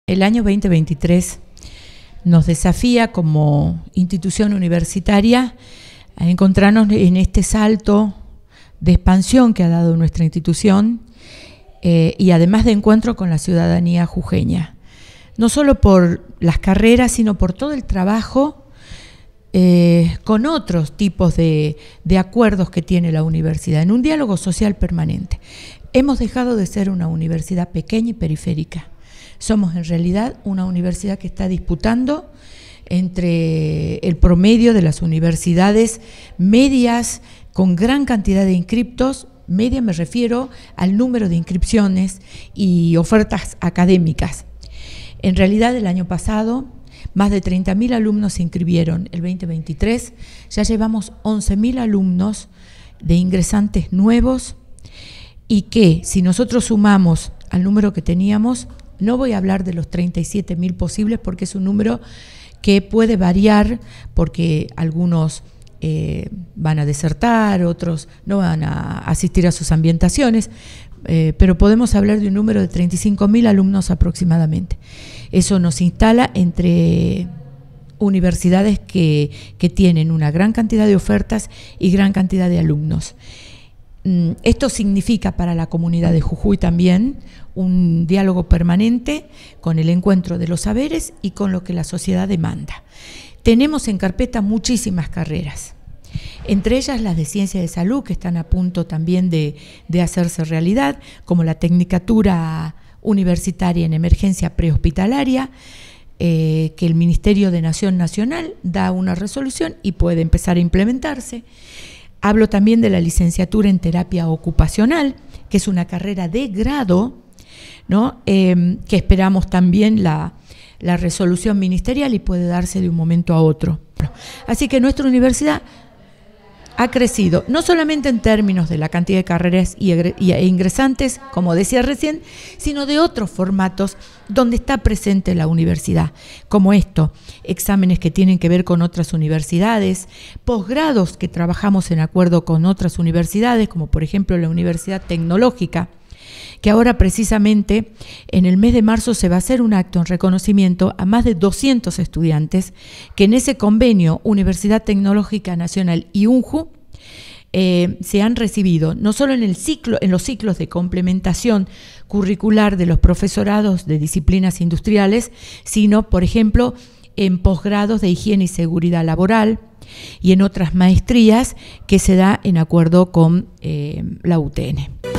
El año 2023 nos desafía como institución universitaria a encontrarnos en este salto de expansión que ha dado nuestra institución y además de encuentro con la ciudadanía jujeña. No solo por las carreras, sino por todo el trabajo con otros tipos de acuerdos que tiene la universidad, en un diálogo social permanente. Hemos dejado de ser una universidad pequeña y periférica. Somos en realidad una universidad que está disputando entre el promedio de las universidades medias con gran cantidad de inscriptos. Media me refiero al número de inscripciones y ofertas académicas. En realidad el año pasado más de 30.000 alumnos se inscribieron. El 2023 ya llevamos 11.000 alumnos de ingresantes nuevos y que si nosotros sumamos al número que teníamos, no voy a hablar de los 37.000 posibles porque es un número que puede variar porque algunos van a desertar, otros no van a asistir a sus ambientaciones, pero podemos hablar de un número de 35.000 alumnos aproximadamente. Eso nos instala entre universidades que tienen una gran cantidad de ofertas y gran cantidad de alumnos. Esto significa para la comunidad de Jujuy también un diálogo permanente con el encuentro de los saberes y con lo que la sociedad demanda. Tenemos en carpeta muchísimas carreras, entre ellas las de ciencia de salud, que están a punto también de hacerse realidad, como la tecnicatura universitaria en emergencia prehospitalaria, que el Ministerio de Nacional da una resolución y puede empezar a implementarse. Hablo también de la licenciatura en terapia ocupacional, que es una carrera de grado, ¿no? Que esperamos también la resolución ministerial y puede darse de un momento a otro. Así que nuestra universidad ha crecido, no solamente en términos de la cantidad de carreras e ingresantes, como decía recién, sino de otros formatos donde está presente la universidad, como esto, exámenes que tienen que ver con otras universidades, posgrados que trabajamos en acuerdo con otras universidades, como por ejemplo la Universidad Tecnológica, que ahora precisamente en el mes de marzo se va a hacer un acto en reconocimiento a más de 200 estudiantes que en ese convenio Universidad Tecnológica Nacional y UNJU se han recibido, no solo en los ciclos de complementación curricular de los profesorados de disciplinas industriales, sino, por ejemplo, en posgrados de higiene y seguridad laboral y en otras maestrías que se da en acuerdo con la UTN.